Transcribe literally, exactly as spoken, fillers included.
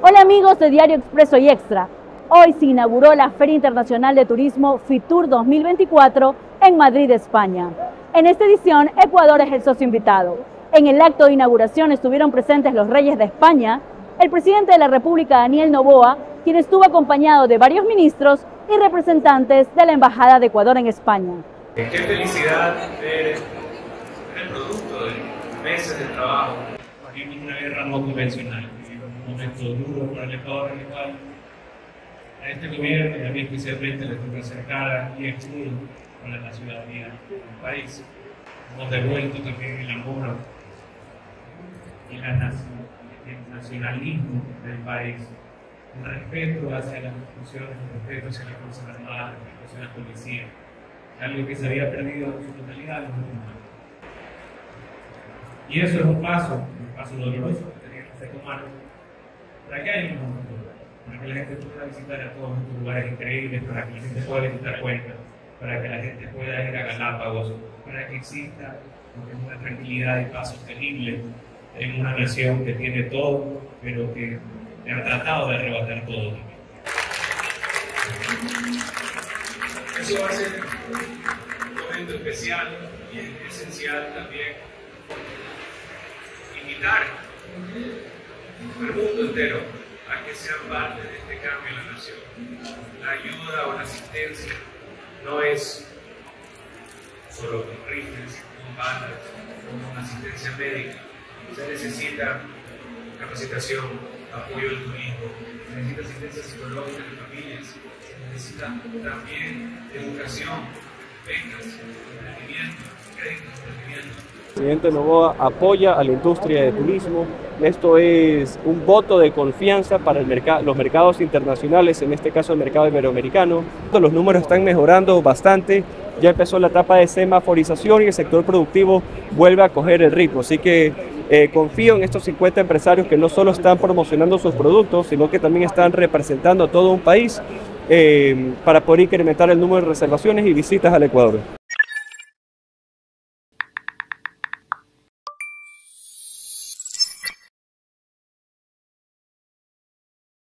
Hola amigos de Diario Expreso y Extra. Hoy se inauguró la Feria Internacional de Turismo FITUR dos mil veinticuatro en Madrid, España. En esta edición, Ecuador es el socio invitado. En el acto de inauguración estuvieron presentes los reyes de España, el presidente de la República, Daniel Noboa, quien estuvo acompañado de varios ministros y representantes de la Embajada de Ecuador en España. Qué felicidad ver el producto de meses de trabajo en una guerra no convencional, un momento duro para el Ecuador, en el cual a este gobierno y a mí especialmente le toca acercar y escudo para la ciudadanía del país. Hemos devuelto también el amor y la nación, el nacionalismo del país, el respeto hacia las instituciones, el respeto hacia las Fuerzas Armadas, el respeto hacia la policía, algo que se había perdido en su totalidad en los últimos años. Y eso es un paso, un paso doloroso que tenemos que tomar para que haya un futuro, para que la gente pueda visitar a todos estos lugares increíbles, para que la gente pueda visitar Cuenca, para que la gente pueda ir a Galápagos, para que exista una tranquilidad y paz sostenible en una nación que tiene todo, pero que le ha tratado de arrebatar todo también. Eso va a ser un momento especial y es esencial también invitar al mundo entero a que sean parte de este cambio en la nación. La ayuda o la asistencia no es solo con rifles, con balas, con una asistencia médica. Se necesita capacitación, apoyo al turismo, se necesita asistencia psicológica de familias, se necesita también educación, becas, emprendimiento, créditos de emprendimiento. El presidente Noboa apoya a la industria de turismo. Esto es un voto de confianza para el mercado, los mercados internacionales, en este caso el mercado iberoamericano. Los números están mejorando bastante. Ya empezó la etapa de semaforización y el sector productivo vuelve a coger el ritmo. Así que eh, confío en estos cincuenta empresarios que no solo están promocionando sus productos, sino que también están representando a todo un país eh, para poder incrementar el número de reservaciones y visitas al Ecuador.